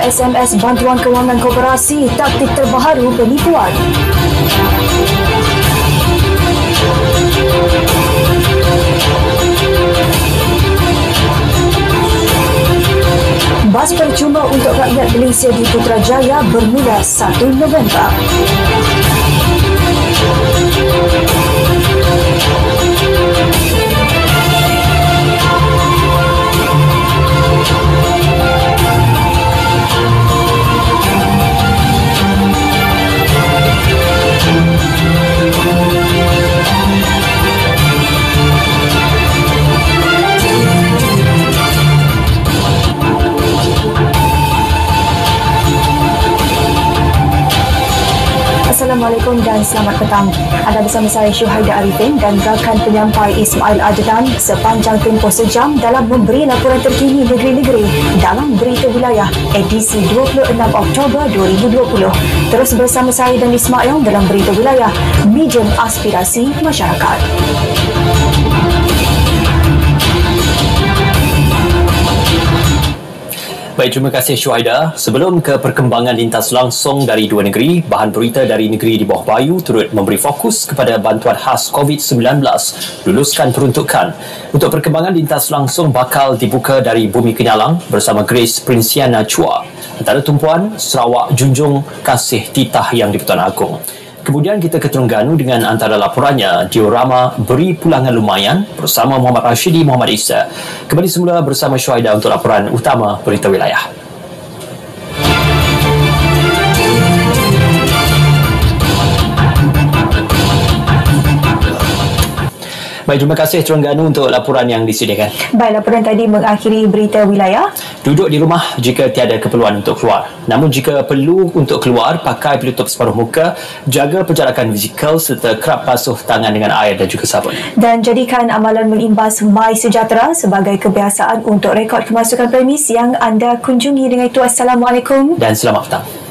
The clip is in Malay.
SMS bantuan kewangan koperasi, taktik terbaru penipuan. Bas percuma untuk rakyat Malaysia di Putrajaya bermula 1 November. Assalamualaikum dan selamat petang. Anda bersama saya Syuhaida Arifin dan rakan penyampai Ismail Adnan sepanjang tempoh sejam dalam memberi laporan terkini negeri-negeri dalam Berita Wilayah edisi 26 Oktober 2020. Terus bersama saya dan Ismail dalam Berita Wilayah, medium aspirasi masyarakat. Baik, terima kasih Syuhaida. Sebelum ke perkembangan lintas langsung dari dua negeri, bahan berita dari negeri di bawah bayu turut memberi fokus kepada bantuan khas COVID-19 luluskan peruntukan. Untuk perkembangan lintas langsung bakal dibuka dari Bumi Kenyalang bersama Grace Princiana Chua, antara tumpuan Sarawak Junjung Kasih Titah yang di-Pertuan Agong. Kemudian kita ke Terengganu dengan antara laporannya diorama Beri Pulangan Lumayan bersama Muhammad Rashidi Muhammad Isa. Kembali semula bersama Syuhaida untuk laporan utama Berita Wilayah. Baik, terima kasih Terengganu untuk laporan yang disediakan. Baik, laporan tadi mengakhiri Berita Wilayah. Duduk di rumah jika tiada keperluan untuk keluar. Namun jika perlu untuk keluar, pakai penutup separuh muka, jaga penjarakan fizikal serta kerap basuh tangan dengan air dan juga sabun. Dan jadikan amalan melimbas MySejahtera sebagai kebiasaan untuk rekod kemasukan premis yang anda kunjungi. Dengan itu, Assalamualaikum dan selamat petang.